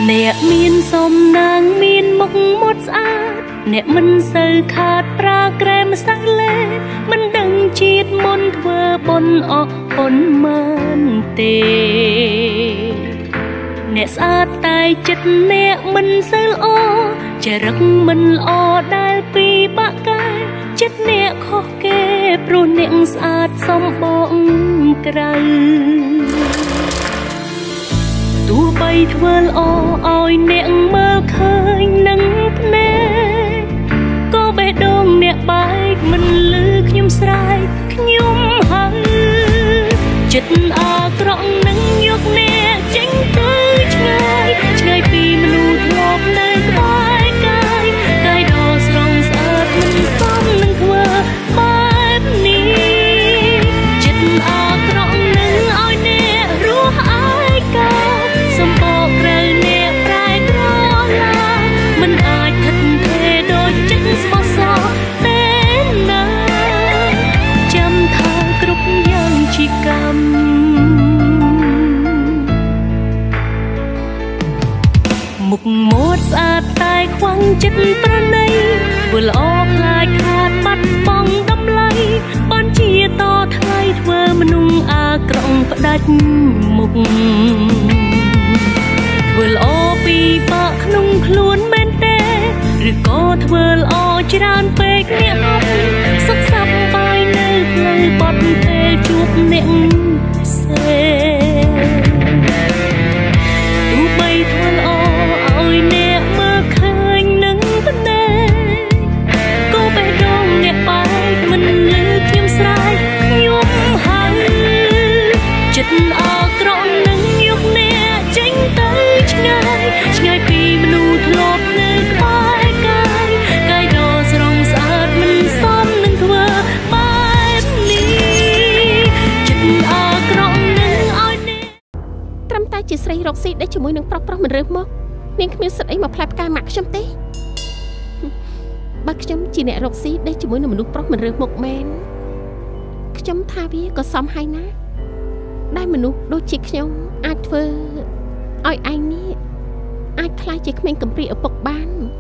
nè miên xóm nàng miên mốc một xa nè mình sờ khát pra krem sắc lê mình đừng chít môn thưa bồn ọ bồn mơn tê nè xa tay chất nè mình sờ o chả rắc mình o đai pi bạc cái chất nè khó kê pro nè sát xóm bóng cày tu bay thưa o oi nè mơ khơi nắng nè có bé đông nè bay mình lư nhung sai nhung hăng chất a krong nắng nhóc nè tránh tới ngày pi mình u thọp nơi vai cái đò sòng sát mình xóm nâng quơ bát ní chất a krong nắng oi nè rúa ai cao sông bò rơi nè prai gro la mình ai thật thề đôi chân xóa xó tên na chăm thang cướp yang chỉ cầm mục một xa tai khoang chất pranay vừa lo lại khát bắt bong đâm lay ban chia to thay thưa nung a krong đạch mục vừa lo pi bạc nung luôn bên tê rồi có vừa lo tràn pe nhẹ ngọc sắc sắp bay nơi lời bọt thề chụp nẹn xe tu bay vừa lo ôi nè mơ khơi nắng vấn đề cô bé đông nè bay mình lư kiếm sai nhôm hàng chất a krong nắng nhóc nè tránh tới ngày pi mình u thọp nơi vai cái đò sòng sát mình xóm nâng thưa bát ní chất a krong nắng oi nè trâm tay chỉ sấy rọc xí để cho mỗi nâng prop prop mình rớt mốc nên không biết sự ấy mà plap cài mặt trong té bác chấm chỉ nè rọc xí để cho mỗi nâng mình lúc prop mình rớt mốc men chấm tha vía có xóm hay ná đây mình lúc đôi chiếc nhau ai thưa oi anh ní ai khai chỉ mình cầm pri ở bậc ban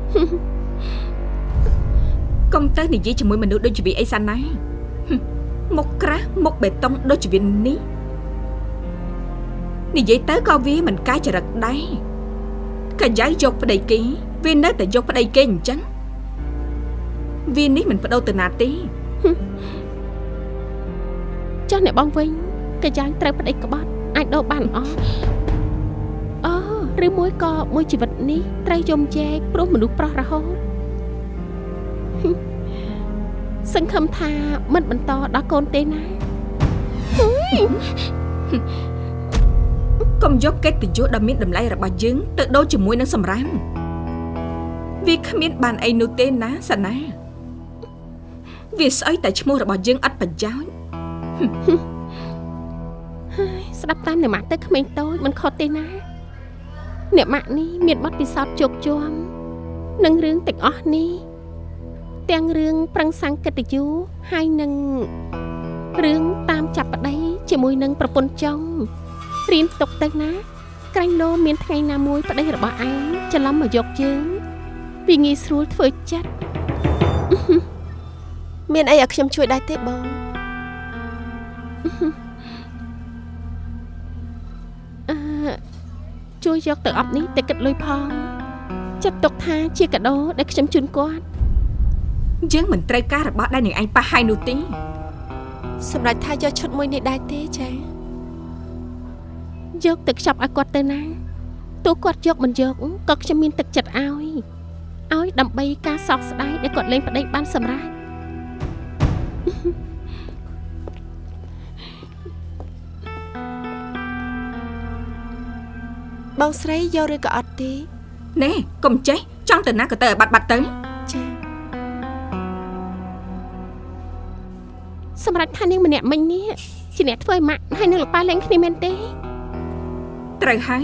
công tới này chỉ cho mỗi mình được đôi chỉ vì ấy xanh này một cá một bê tông đôi chỉ vì ní này vậy tới coi vía mình cái chả đặt đấy cái giấy dọc vào đây kỹ viên nết để dọc vào đây kê trắng viên ní mình phải đâu từ nào tí cho này bong vinh cái giấy trai vào đây có bát anh đâu bàn óឬមួយក៏មួយជីវិតនេះត្រូវយំចែកព្រោះមនុស្សប្រុសរហូតសង្ឃឹមថាមិនបន្តដល់កូនទេណាកុំយកកិត្តិយសដ៏មានតម្លៃរបស់យើងទៅដូរជាមួយនឹងសម្រាមវាគ្មានបានអីនោះទេណាសាណាវាស្អីតែឈ្មោះរបស់យើងអត់ប្រយោជន៍ស្ដាប់តាមអ្នកម៉ាក់ទៅក្មេងតូចមិនខុសទេណាអ្នកម៉ាក់នេះមានបទពិសោធន៍ជោគជ័យនឹងរឿងទាំងអស់នេះទាំងរឿងប្រឹងសង្កេតយុហើយនឹងរឿងតាមចាប់ប្តីជាមួយនឹងប្រពន្ធចុងរៀនទុកទៅណាក្រែងលោមានថ្ងៃណាមួយប្តីរបស់ឯងច្រឡំមកយកយើងវាងាយស្រួលធ្វើចិត្តមានអីឲ្យខ្ញុំជួយដែរទេបងជួយយកទៅអប់នេះទៅគិតលុយផងចាត់ទុកថាជាកាដូដែលខ្ញុំជូនគាត់យើងមិនត្រូវការរបស់ដែលនឹងឯងប៉ះហើយនោះទេសម្រាប់ថាយកឈុតមួយនេះដែរទេចាយកទៅខ្ចប់ឲ្យគាត់ទៅណាទោះគាត់យកមិនយកក៏ខ្ញុំមានទឹកចិត្តឲ្យដើម្បីការសោកស្ដាយដែលគាត់លែងប្តីបានសម្រេចបងស្រីយកឬក៏អត់ទេណែកុំចេះចង់ទៅណាក៏ទៅឲ្យបាត់ទៅចាសម្រាប់ថានាងម្នាក់មិញនេះជាអ្នកធ្វើឲ្យម៉ាក់ហើយនឹងលោកប៉ាលែងគ្នាមែនទេត្រូវហើយ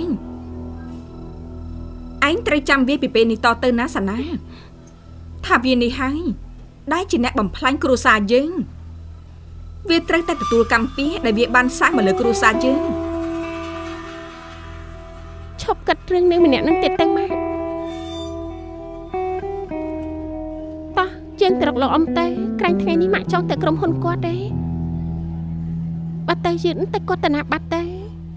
ឯងត្រូវចាំវាពីពេលនេះតទៅណាសាណាថាវានេះហើយដែលជាអ្នកបំផ្លាញគ្រួសារយើងវាត្រូវតែទទួលកម្មពីដែលវាបានសាងមកលើគ្រួសារយើងឆប់កាត់រឿងនឹងម្នាក់នឹងទៀតទៅមកតោះយើងទៅរកលោកអ៊ំទៅក្រែងថ្ងៃនេះម៉ាក់ចង់ទៅក្រុមហ៊ុនគាត់ទេបាត់ទៅយឺតតែគាត់ទៅណាបាត់ទៅ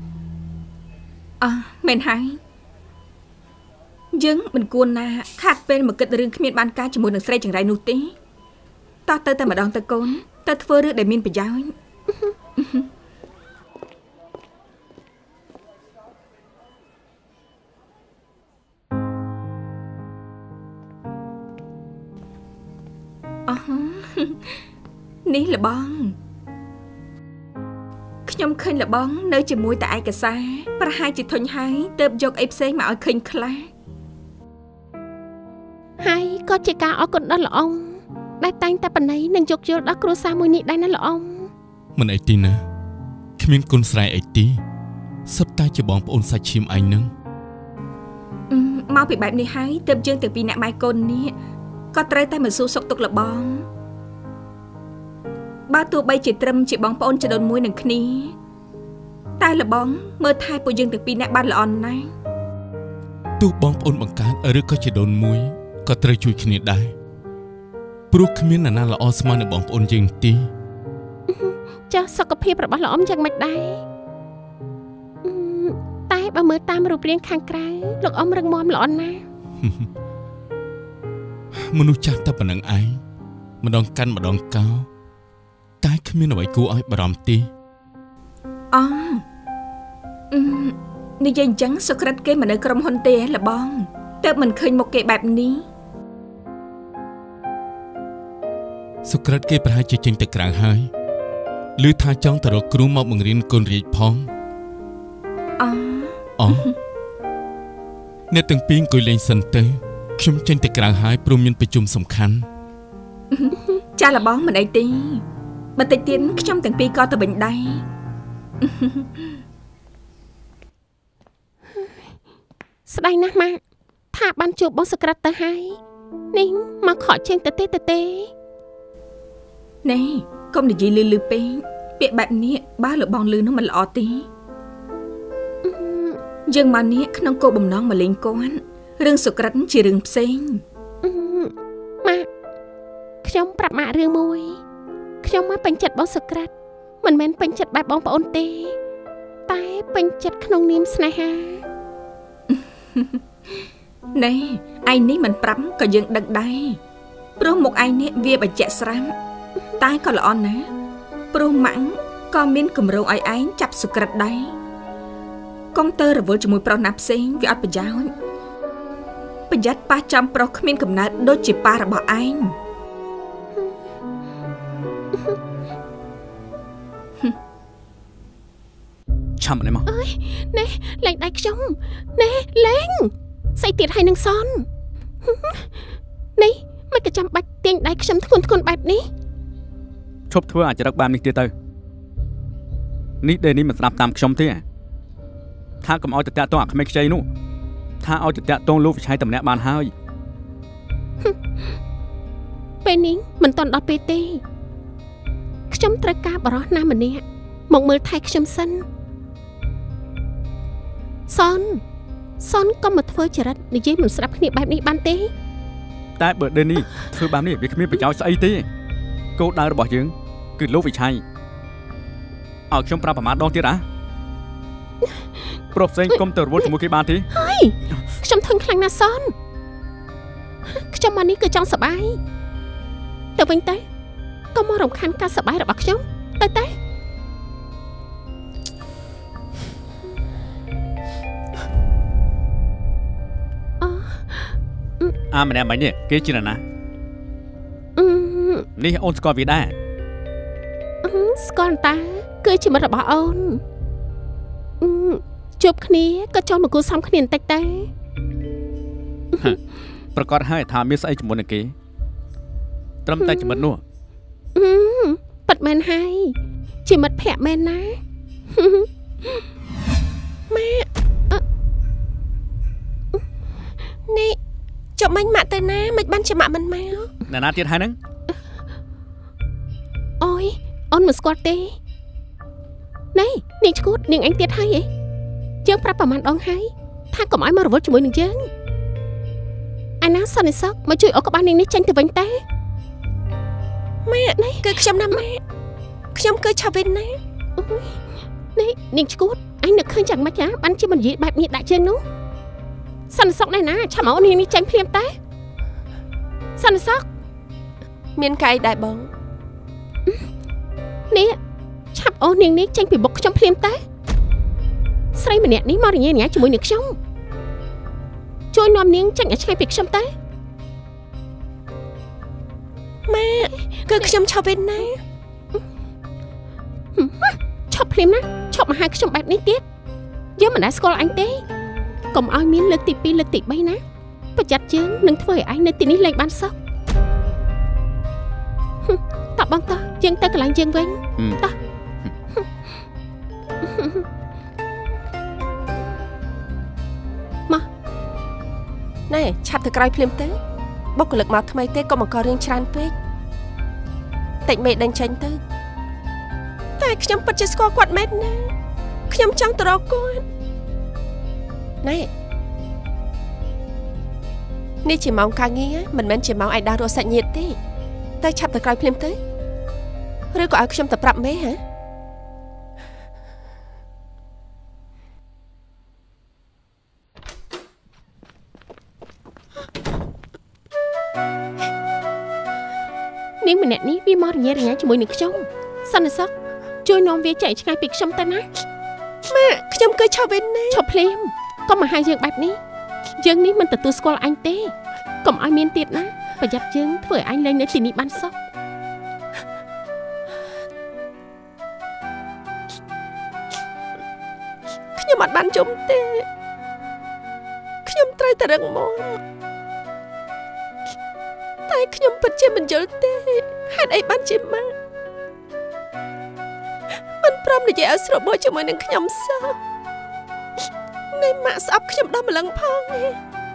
មែនហើយយើងមិនគួរណាខាត់ពេលមកគិតរឿងគ្មានបានការជាមួយនឹងស្រីចង្រៃនោះទេតោះទៅតែម្ដងទៅកូនទៅធ្វើរឿងដែលមានប្រយោជន៍នេះលបងខ្ញុំឃើញលបងនៅជាមួយតែឯកសារប្រហែលជាធុញហើយទើបយកអីផ្សេងមកឲ្យឃើញខ្លះហើយក៏ជាការអរគុណដល់ល្អដែលតែងតែបណៃនឹងយកយល់ដល់គ្រួសារមួយនេះដែរណាល្អមិនអីទីណាគ្មានគុណស្រ័យអីទីសុទ្ធតែជាបងប្អូនសាច់ឈាមឯងនឹងមកពីបែបនេះហើយទើបយើងទាំងពីរអ្នកម៉ែកូននេះក៏ត្រូវតែមកសួរសុខទុក្ខលបងបើទោះបីជាត្រឹមជាបងប្អូនចដូនមួយនឹងគ្នាតែលបងមើលថែពួកយើងទាំងពីរអ្នកបានល្អណាស់ទោះបងប្អូនបង្កើតឬក៏ចដូនមួយក៏ត្រូវជួយគ្នាដែរព្រោះគ្មានអ្នកណាល្អស្មើនឹងបងប្អូនយើងទេចាស់សុខភាពរបស់លោកអ៊ំយ៉ាងម៉េចដែរតែបើមើលតាមរូបរាងខាងក្រៅលោកអ៊ំរឹងមាំល្អណាស់មនុស្សចាស់តែប៉ុណ្្នឹងឯងម្ដងកាន់ម្ដងកោតែគ្មានអ្វីគួរឲ្យបារម្ភទេនិយាយអញ្ចឹងសុក្រិតគេមិននៅក្រុមហ៊ុនទេលបងទើបមិនឃើញមុខគេបែបនេះសុក្រិតគេប្រហែលជាចេញទៅក្រៅហើយឮថាចង់ទៅរកគ្រូមកបង្រៀនកូនរាជផងអ្នកទាំងពីរអង្គុយលេងសិនទៅខ្ញុំចេញទៅក្រៅហើយព្រមមានប្រជុំសំខាន់ចាលបងមិនអីទេបន្តិចទៀតខ្ញុំទាំងពីរក៏ទៅវិញដែរស្ដាយណាស់ម៉ាក់ថាបានជួបបងសុក្រិតទៅហើយនេះមកខកជើងទៅទេណែកុំនិយាយលឺពេកពាក្យបែបនេះបើលោកបងលឺនោះមិនល្អទេយើងមកនេះក្នុងគោលបំណងមកលេងគាត់រឿងសុក្រិតជារឿងផ្សេងម៉ាក់ខ្ញុំប្រាប់ម៉ាក់រឿងមួយខ្ញុំមកពេញចិត្តបងសុក្រិតមិនមែនពេញចិត្តបែបបងប្អូនទេតែពេញចិត្តក្នុងនាមស្នេហាណែឯងនេះមិនប្រាប់ក៏យើងដឹងដែរព្រោះមុខឯងនេះវាបញ្ជាក់ស្រាប់តែក៏ល្អណាស់ព្រោះម៉ាក់ក៏មានគម្រោងឲ្យឯងចាប់សុក្រិតដែរកុំទៅរវល់ជាមួយប្រុសណាផ្សេងវាអត់ប្រយោជន៍ប្រយ័ត្នប៉ះចំប្រុសគ្មានកំណើតដូចជាប៉ារបស់ឯងឆាំនេះមកអើយណែលេងដៃខ្ញុំណែលេងស្អីទៀតហើយនឹងសននេះមិនក៏ចាំបាច់ទាញដៃខ្ញុំធ្ងន់បែបនេះឈប់ធ្វើអាចរឹកបែបនេះទៀតទៅនេះដេនេះមិនស្ដាប់តាមខ្ញុំទេថាកុំឲ្យទៅតាក់ទងអាក្មេងខ្ចីនោះថាឲ្យទៅតាក់ទងលោកវិឆ័យតម្នាក់បានហើយពេលនេះមិនទាន់ដល់ពេលទេខ្ញុំត្រូវការបរោះណាម្នាក់មកមើលថែខ្ញុំសិនសនកុំមកធ្វើចរិតនិយាយមិនស្ដាប់គ្នាបែបនេះបានទេតែបើដេនេះធ្វើបែបនេះវាគ្មានប្រយោជន៍ស្អីទេគោលដៅរបស់យើងគឺលោកវិឆ័យឲ្យខ្ញុំប្រាប់ប្រមាណដងទៀតប្រុសផ្សេងកុំទៅរវល់ជាមួយគេបានទេហើយខ្ញុំធុញខ្លាំងណាស់សនខ្ញុំមកនេះគឺចង់សប្បាយទៅវិញទៅកុំមករំខានការសប្បាយរបស់ខ្ញុំទៅម្នាក់មិញនេះគេជាណានេះអូនស្គាល់វាដែរស្គាល់តាគឺជាមិត្តរបស់អូនជួបគ្នាក៏ចូលមកគូសំគ្នាបន្តិចតែប្រកាសហើយថាមានស្អីជាមួយនឹងគេត្រឹមតែជាមិត្តនោះប៉ិតមែនហើយជាមិត្តភក្តិមែនណាម៉ាក់នេះចុះមិញម៉ាក់ទៅណាមិនបានជាម៉ាក់មិនមកអ្នកណាទៀតហើយហ្នឹងអូយអូនមិនស្គាល់ទេណែនាងឈួតនាងអញទៀតហើយយើងប្រាប់ប្រហែលដងហើយថាថាកុំឲ្យមករវល់ជាមួយនឹងយើងអាណាសន្និស័កមកជួយអូក្បាលនាងនេះចេញទៅវិញតែម៉ែនេះគឺខ្ញុំណាម៉ែខ្ញុំគឺឆាវិនណានេះនាងឈួតអញនឹកឃើញយ៉ាងម៉េចបានជាមិននិយាយបែបនេះដាក់ជើងនោះសន្និស័កណែណាឆាប់មកនាងនេះចេញភ្លាមតែសន្និស័កមានកែដែរបងនេះឆាប់អូននាងនេះចេញពីបុកខ្ញុំភ្លាមតែស្រីម្នាក់នេះមករញ៉េរញ៉ាជាមួយនឹងខ្ញុំជួយនាំនាងចេញឲ្យឆ្ងាយពីខ្ញុំតែម៉ែគឺខ្ញុំឈប់វិញណាឈប់ភ្លាមណាឈប់មកហៅខ្ញុំបែបនេះទៀតយើងមិនដែលស្គាល់អញទេកុំឲ្យមានលើកទី2លើកទី3ណាប្រយ័ត្នជើងនឹងធ្វើឲ្យអញនៅទីនេះលែងបានសោះតបបងតោះយើងទៅកន្លែងយើងវិញតោះមកណែឆាប់ទៅក្រោយភ្លាមទៅបុគ្គលិកមកថ្មីទេកុំអង្គរឿងច្រើនពេកតិចមេដេញចេញទៅតែខ្ញុំពិតជាស្គាល់គាត់មែនណាខ្ញុំចង់ទៅរកគាត់ណែនេះជាម៉ោងការងារមិនមែនជាម៉ោងឲ្យដើររកសាច់ញាតិទេតែឆាប់ទៅក្រោយភ្លាមទៅឬក៏ឲ្យខ្ញុំទៅប្រាប់មេហ៎នាងម្នាក់នេះវាមករញ៉េរញ៉ាជាមួយនឹងខ្ញុំសន្និស័កជួយនាំវាchạyឆ្ងាយពីខ្ញុំទៅណាម៉ាក់ខ្ញុំគឺឈប់វិញណាឈប់ភ្លាមកុំមកហៅយើងបែបនេះយើងនេះមិនទទួលស្គាល់អញទេកុំឲ្យមានទៀតណាប្រយ័ត្នយើងធ្វើឲ្យអញលែងនៅទីនេះបានសោះខ្ញុំអត់បានជុំទេខ្ញុំត្រូវតែរឹងមាំតែខ្ញុំពិតជាមិនយល់ទេហេតុអីបានជាម៉ាក់មិនព្រមនិយាយឲ្យស្របមួយជាមួយនឹងខ្ញុំសោះនៃម៉ាក់ស្អប់ខ្ញុំដល់ម្លឹងផងនេះ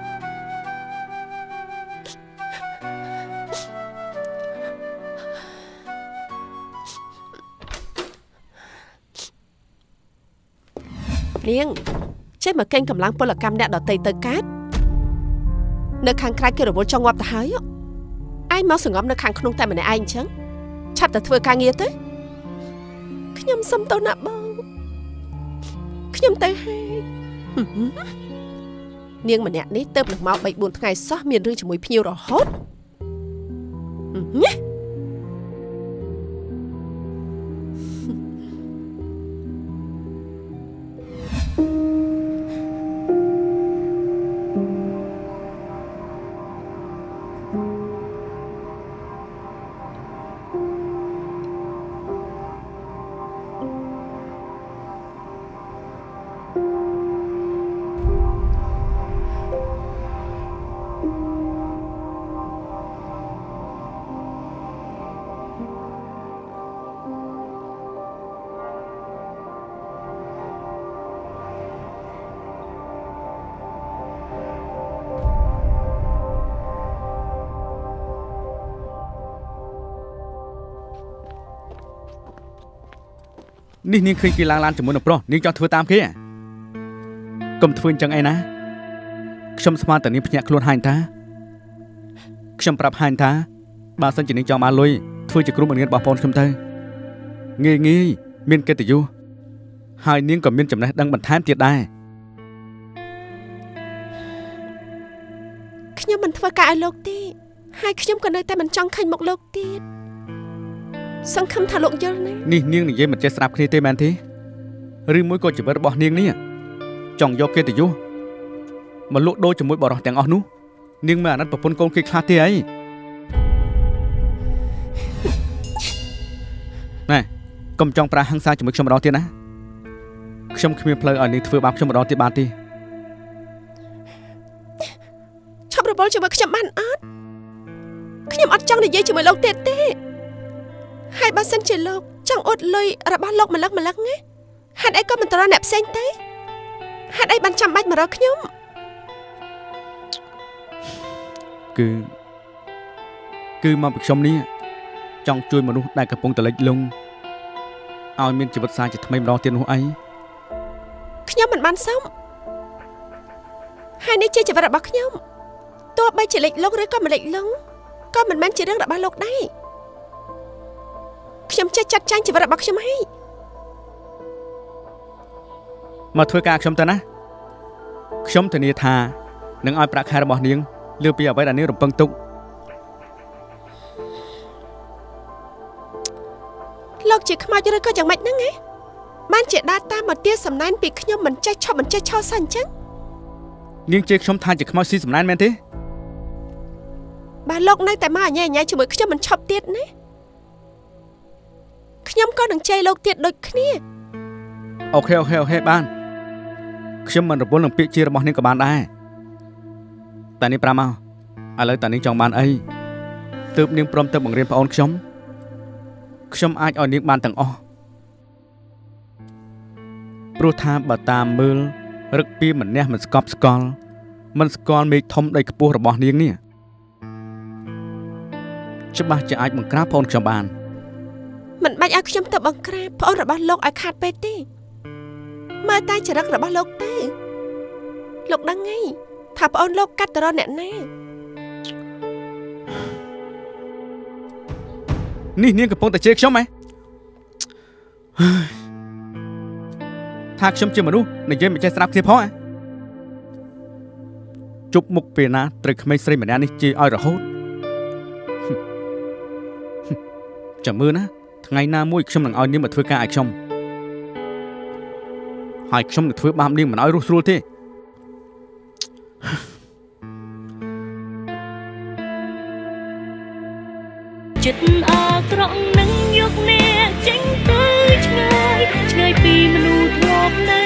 នាងចេះមកកេងកម្លាំងពលកម្មអ្នកដតីទៅកាត់នៅខាងក្រៅគេរវល់ចង់ងាប់ទៅហើយឯងមកសង្ងំនៅខាងក្នុងតែម្នាក់ឯងអញ្ចឹងឆាប់តែធ្វើការងារទៅខ្ញុំសុំទោសណាបងខ្ញុំទៅហើយនាងម្នាក់នេះទៅនឹងមក 3-4 ថ្ងៃសោះមានរឿងជាមួយភ្ញៀវរហូតនេះនាងឃើញគេឡើងឡានជាមួយនឹងប្រុសនាងចង់ធ្វើតាមគេកុំធ្វើអញ្ចឹងអីណាខ្ញុំស្មានតែនាងភ្ញាក់ខ្លួនហាញថាខ្ញុំប្រាប់ហាញថាបើសិនជានាងចង់បានលុយធ្វើជាគ្រូបង្រៀនបងប្អូនខ្ញុំទៅងាយមានកិត្តិយសហើយនាងក៏មានចំណេះដឹងបន្ថែមទៀតដែរខ្ញុំមិនធ្វើការឲ្យលោកទេហើយខ្ញុំក៏នៅតែមិនចង់ឃើញមុខលោកទៀតសង្ឃឹមថាលោកយល់ណានេះនាងនិយាយមិនចេះស្ដាប់គ្នាទេមែនទេឬមួយក៏ជីវិតរបស់នាងនេះចង់យកកិត្តិយសមកលក់ដូរជាមួយបរិសុទ្ធទាំងអស់នោះនាងមិនអាណិតប្រពន្ធកូនគេខ្លះទេអីណែកុំចង់ប្រាហឹង្សាជាមួយខ្ញុំម្ដងទៀតណាខ្ញុំគ្មានផ្លូវឲ្យនាងធ្វើបាបខ្ញុំម្ដងទៀតបានទេឈប់របបជាមួយខ្ញុំបានអត់ខ្ញុំអត់ចង់និយាយជាមួយលោកទៀតទេហើយបើសិនជាលោកចង់អត់លុយរបស់លោកម្លឹងណាហេតុអីក៏មិនទៅរកអ្នកផ្សេងទេហេតុអីបានចាំបាច់មករកខ្ញុំគឺមកពីខ្ញុំនេះចង់ជួយមនុស្សដែលកំពុងតែលិចលង់ឲ្យមានជីវិតសាជាថ្មីម្ដងទៀតនោះអីខ្ញុំមិនបានសុំហើយនេះជាជីវិតរបស់ខ្ញុំទោះបីជាលេចលងឬក៏មិនលេចលងក៏មិនមែនជារឿងរបស់លោកដែរខ្ញុំចេះចាត់ចែងជីវិតរបស់ខ្ញុំហើយមកធ្វើការខ្ញុំទៅណាខ្ញុំធានាថានឹងឲ្យប្រាក់ខែរបស់នាងលើពីអ្វីដែលនាងរំពឹងទុកលោកជាខ្មោចឬក៏យ៉ាងម៉េចហ្នឹងហ៎បានជាដើរតាមមកទាសំណាញ់ពីខ្ញុំមិនចេះឈប់មិនចេះឆោសោះអញ្ចឹងនាងជេរខ្ញុំថាជាខ្មោចស៊ីសំណាញ់មែនទេបើលោកនៅតែមកអញ្ញាជាមួយខ្ញុំមិនឈប់ទៀតណាខ្ញុំក៏នឹងជេរលោកទៀតដូចគ្នាអូខេបានខ្ញុំមិនរវល់នឹងពាក្យជេររបស់នាងក៏បានដែរតែនេះប្រាប់មកឥឡូវតានាងចង់បានអីទើបនាងព្រមទៅបង្រៀនប្អូនខ្ញុំអាចឲ្យនាងបានទាំងអស់ព្រោះថាបើតាមមើលរឹកពីម្នេះមិនស្កប់ស្កល់មិនស្គាល់មេឃធំដីខ្ពស់របស់នាងនេះច្បាស់ជាអាចបង្ក្រាបប្អូនខ្ញុំបានមិនបាច់ឲ្យខ្ញុំទៅបង្ក្រាបប្អូនរបស់លោកឲ្យខាតពេកទេមើលតែចរិតរបស់លោកទេលោកដឹងហីថាប្អូនលោកកាត់ទៅរកអ្នកណានេះនាងកំពុងតែជេរខ្ញុំហ៎ថាខ្ញុំជាមនុស្សនិយាយមិនចេះស្ដាប់គ្នាផងជប់មុខពេលណាត្រូវក្មេងស្រីម្នាក់នេះជេរឲ្យរហូតចាំមើលណាថ្ងៃណាមួយខ្ញុំនឹងឲ្យនាងមកធ្វើការឲ្យខ្ញុំហើយខ្ញុំនឹងធ្វើបាបនាងមិនឲ្យរស់ស្រួលទេចិត្តអាក្រក់នឹងយកអ្នកចេញទៅឆ្ងាយពីមនុស្សធ្លាប់នៅ